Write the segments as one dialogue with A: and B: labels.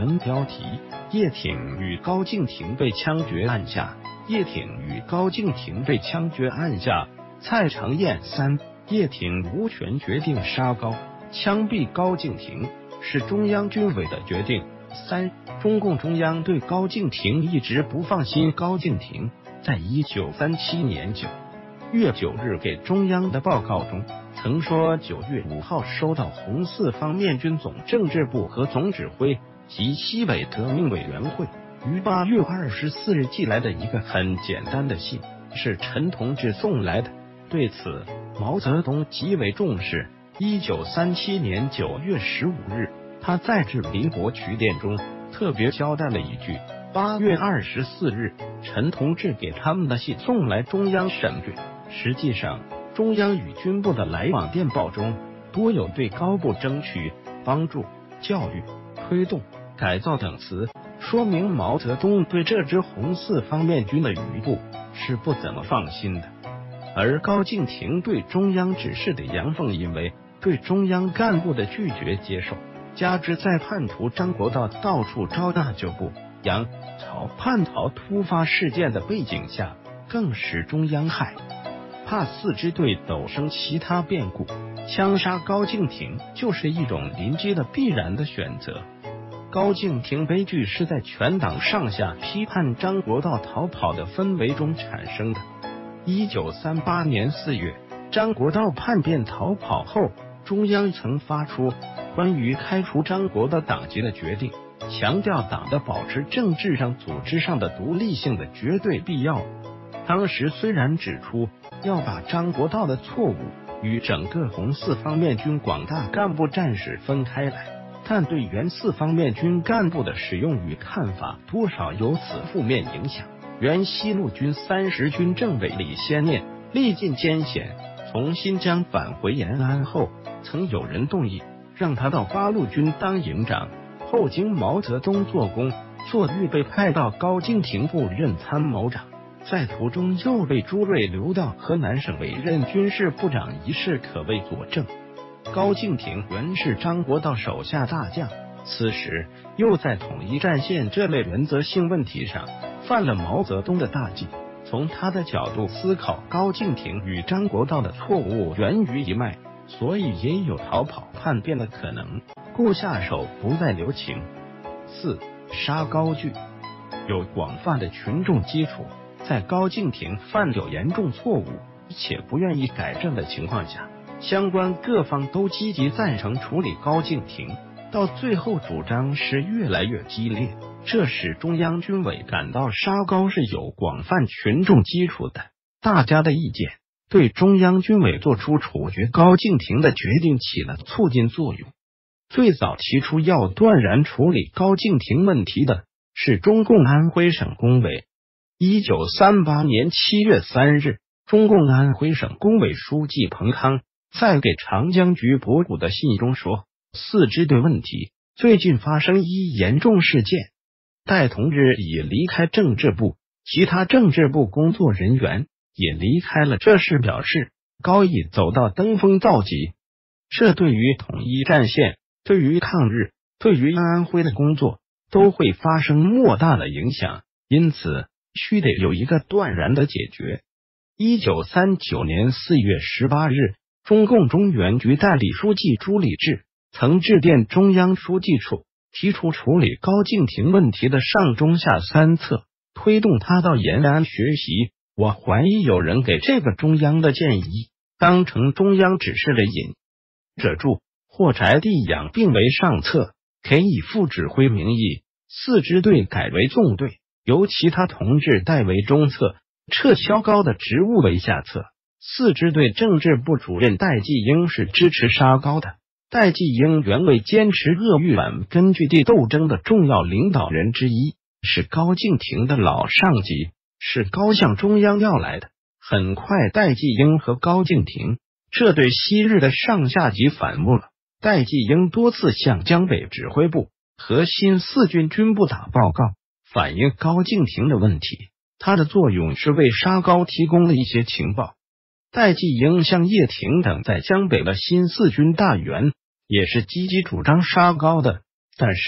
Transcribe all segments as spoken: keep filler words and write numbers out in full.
A: 文标题：叶挺与高敬亭被枪决案下。叶挺与高敬亭被枪决案下，蔡长燕三，叶挺无权决定杀高、枪毙高敬亭，是中央军委的决定。三，中共中央对高敬亭一直不放心。高敬亭在一九三七年九月九日给中央的报告中曾说，九月五号收到红四方面军总政治部和总指挥及西北革命委员会于八月二十四日寄来的一个很简单的信，是陈同志送来的。对此，毛泽东极为重视。一九三七年九月十五日，他在致林伯渠电中特别交代了一句：八月二十四日，陈同志给他们的信送来中央审阅。实际上，中央与军部的来往电报中多有对高部争取、帮助、教育、推动、改造等词，说明毛泽东对这支红四方面军的余部是不怎么放心的。而高敬亭对中央指示的阳奉阴违，对中央干部的拒绝接受，加之在叛徒张国焘到处招纳旧部、杨、曹叛逃突发事件的背景下，更使中央害怕四支队陡生其他变故，枪杀高敬亭就是一种临机的必然的选择。高敬亭悲剧是在全党上下批判张国焘逃跑的氛围中产生的。一九三八年四月，张国焘叛变逃跑后，中央曾发出关于开除张国的党籍的决定，强调党的保持政治上、组织上的独立性的绝对必要。当时虽然指出要把张国焘的错误与整个红四方面军广大干部战士分开来，但对原四方面军干部的使用与看法多少有此负面影响。原西路军三十军政委李先念历尽艰险从新疆返回延安后，曾有人动议让他到八路军当营长，后经毛泽东做工做预被派到高敬亭部任参谋长，在途中又被朱瑞留到河南省委任军事部长一事可谓佐证。高敬亭原是张国焘手下大将，此时又在统一战线这类原则性问题上犯了毛泽东的大忌。从他的角度思考，高敬亭与张国焘的错误源于一脉，所以也有逃跑叛变的可能，故下手不再留情。四、杀高句有广泛的群众基础，在高敬亭犯有严重错误且不愿意改正的情况下，相关各方都积极赞成处理高敬亭，到最后主张是越来越激烈，这使中央军委感到杀高是有广泛群众基础的，大家的意见对中央军委做出处决高敬亭的决定起了促进作用。最早提出要断然处理高敬亭问题的是中共安徽省工委。一九三八年七月三日，中共安徽省工委书记彭康在给长江局博古的信中说，四支队问题最近发生一严重事件，戴同志已离开政治部，其他政治部工作人员也离开了，这是表示高已走到登峰造极，这对于统一战线、对于抗日、对于安徽的工作都会发生莫大的影响，因此须得有一个断然的解决。一九三九年四月十八日，中共中原局代理书记朱理治曾致电中央书记处，提出处理高敬亭问题的上中下三策，推动他到延安学习。我怀疑有人给这个中央的建议当成中央指示的引者注，或宅地养并为上策，可以副指挥名义，四支队改为纵队，由其他同志代为中策，撤销高的职务为下策。四支队政治部主任戴季英是支持杀高的。戴季英原为坚持鄂豫皖根据地斗争的重要领导人之一，是高敬亭的老上级，是高向中央要来的。很快戴季英和高敬亭这对昔日的上下级反目了。戴季英多次向江北指挥部和新四军军部打报告，反映高敬亭的问题，他的作用是为杀高提供了一些情报。戴季英向叶挺等在江北的新四军大员也是积极主张杀高的，但是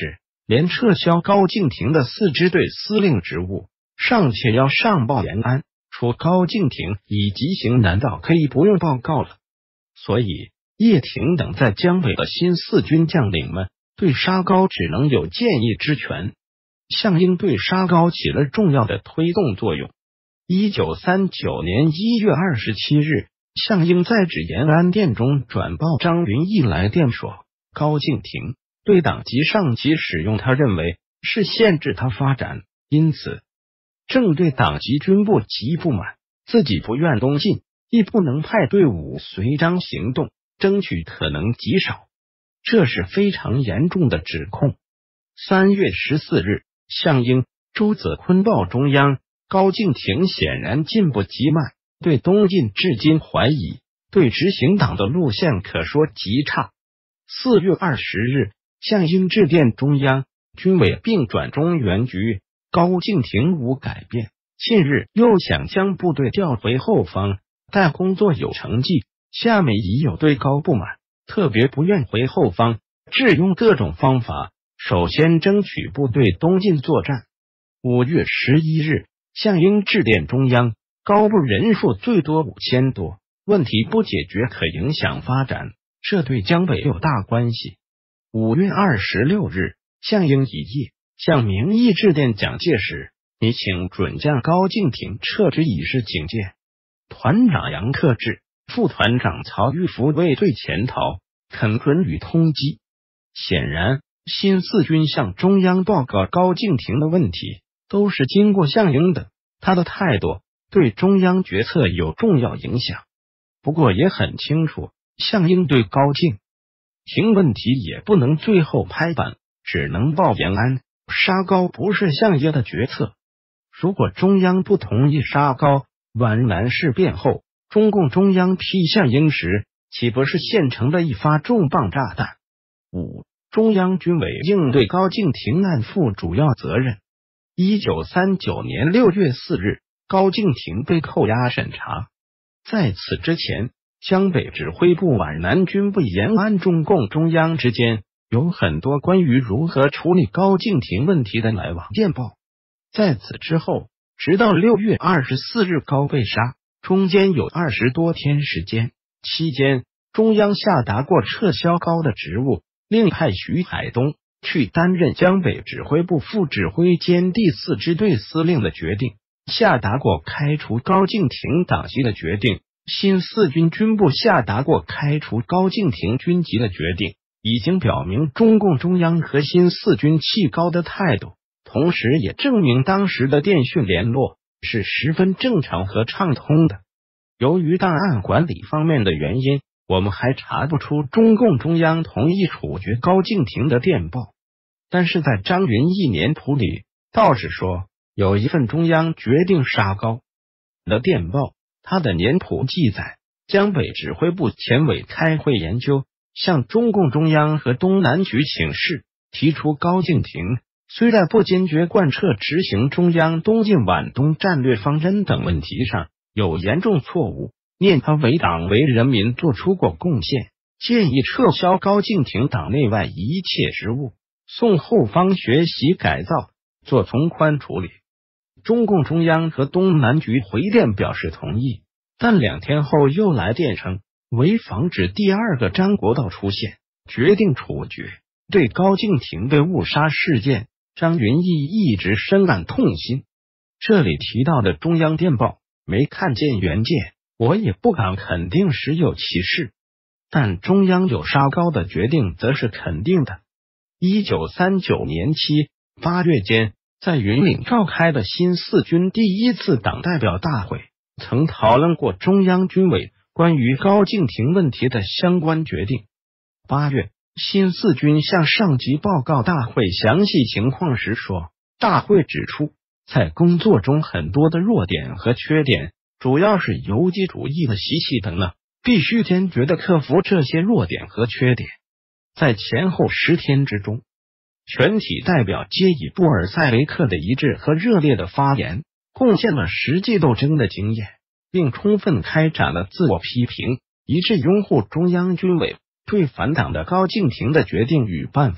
A: 连撤销高敬亭的四支队司令职务，尚且要上报延安，除高敬亭以急行，难道可以不用报告了？所以叶挺等在江北的新四军将领们对沙高只能有建议之权。项英对沙高起了重要的推动作用。一九三九年一月二十七日，项英在致延安电中转报张云逸来电说，高敬亭对党籍上级使用他认为是限制他发展，因此正对党籍军部极不满，自己不愿东进，亦不能派队伍随张行动，争取可能极少。这是非常严重的指控。三月十四日，项英、周泽坤报中央，高敬亭显然进步极慢，对东进至今怀疑，对执行党的路线可说极差。四月二十日，项英致电中央，军委并转中原局，高敬亭无改变。近日又想将部队调回后方，但工作有成绩，下面已有对高不满，特别不愿回后方，致用各种方法，首先争取部队东进作战。五月十一日，项英致电中央，高部人数最多五千多，问题不解决可影响发展，这对江北有大关系。五月二十六日，项英一夜向名义致电蒋介石，你请准将高敬亭撤职以示警戒。团长杨克志、副团长曹玉福为对潜逃，恳准予通缉。显然，新四军向中央报告高敬亭的问题，都是经过项英的，他的态度对中央决策有重要影响。不过也很清楚，项英对高敬亭问题也不能最后拍板，只能报延安。沙高不是项英的决策，如果中央不同意沙高，皖南事变后，中共中央批项英时，岂不是现成的一发重磅炸弹？五、中央军委应对高敬亭案负主要责任。一九三九年六月四日，高敬亭被扣押审查。在此之前，江北指挥部、皖南军部、延安中共中央之间有很多关于如何处理高敬亭问题的来往电报。在此之后，直到六月二十四日高被杀，中间有二十多天时间，期间中央下达过撤销高的职务，另派徐海东去担任江北指挥部副指挥兼第四支队司令的决定，下达过开除高敬亭党籍的决定，新四军军部下达过开除高敬亭军籍的决定，已经表明中共中央和新四军弃高的态度，同时也证明当时的电讯联络是十分正常和畅通的。由于档案管理方面的原因，我们还查不出中共中央同意处决高敬亭的电报，但是在张云逸年谱里倒是说有一份中央决定杀高的电报，他的年谱记载，江北指挥部前委开会研究，向中共中央和东南局请示，提出高敬亭虽在不坚决贯彻执行中央东进皖东战略方针等问题上有严重错误，念他为党为人民做出过贡献，建议撤销高敬亭党内外一切职务，送后方学习改造，做从宽处理。中共中央和东南局回电表示同意，但两天后又来电称，为防止第二个张国焘出现，决定处决。对高敬亭被误杀事件，张云逸一直深感痛心。这里提到的中央电报没看见原件，我也不敢肯定实有其事，但中央有杀高的决定则是肯定的。一九三九年七、八月间，在云岭召开的新四军第一次党代表大会，曾讨论过中央军委关于高敬亭问题的相关决定。八月，新四军向上级报告大会详细情况时说，大会指出，在工作中很多的弱点和缺点，主要是游击主义的习气等等，必须坚决的克服这些弱点和缺点。在前后十天之中，全体代表皆以布尔塞维克的一致和热烈的发言，贡献了实际斗争的经验，并充分开展了自我批评，一致拥护中央军委对反党的高敬亭的决定与办法，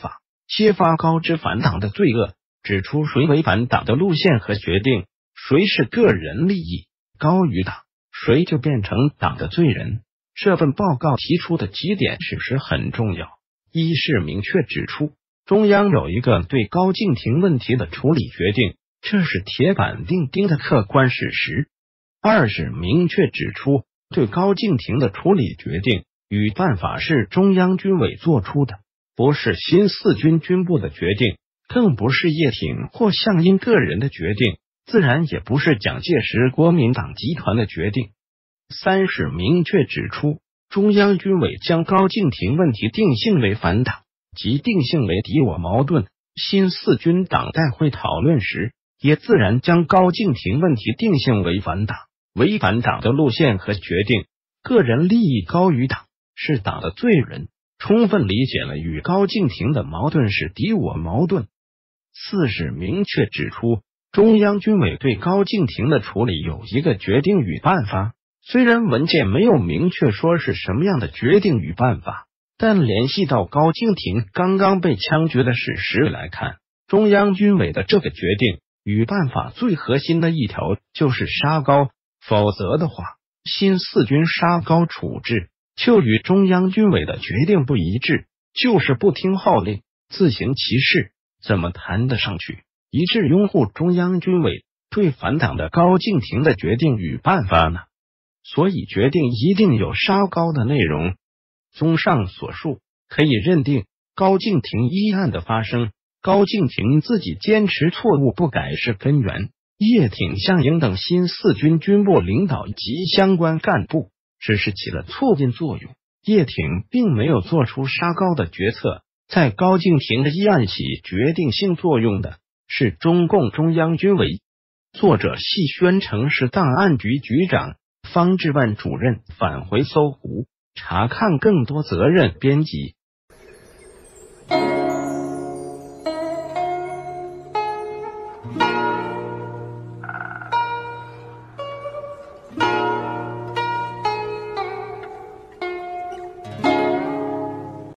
A: 揭发高知反党的罪恶，指出谁违反党的路线和决定，谁是个人利益高于党，谁就变成党的罪人。这份报告提出的几点事实很重要：一是明确指出中央有一个对高敬亭问题的处理决定，这是铁板钉钉的客观事实；二是明确指出对高敬亭的处理决定与办法是中央军委做出的，不是新四军军部的决定，更不是叶挺或项英个人的决定，自然也不是蒋介石国民党集团的决定。三是明确指出中央军委将高敬亭问题定性为反党，即定性为敌我矛盾，新四军党代会讨论时也自然将高敬亭问题定性为反党，违反党的路线和决定，个人利益高于党，是党的罪人，充分理解了与高敬亭的矛盾是敌我矛盾。四是明确指出中央军委对高敬亭的处理有一个决定与办法，虽然文件没有明确说是什么样的决定与办法，但联系到高敬亭刚刚被枪决的事实来看，中央军委的这个决定与办法最核心的一条就是杀高，否则的话，新四军杀高处置就与中央军委的决定不一致，就是不听号令，自行其事，怎么谈得上去一致拥护中央军委对反党的高敬亭的决定与办法呢？所以决定一定有杀高的内容。综上所述，可以认定高敬亭一案的发生，高敬亭自己坚持错误不改是根源，叶挺、项英等新四军军部领导及相关干部只是起了促进作用，叶挺并没有做出杀高的决策。在高敬亭的一案起决定性作用的是中共中央军委。作者系宣城市档案局局长方志万主任返回搜狐，查看更多责任编辑。
B: Thank you.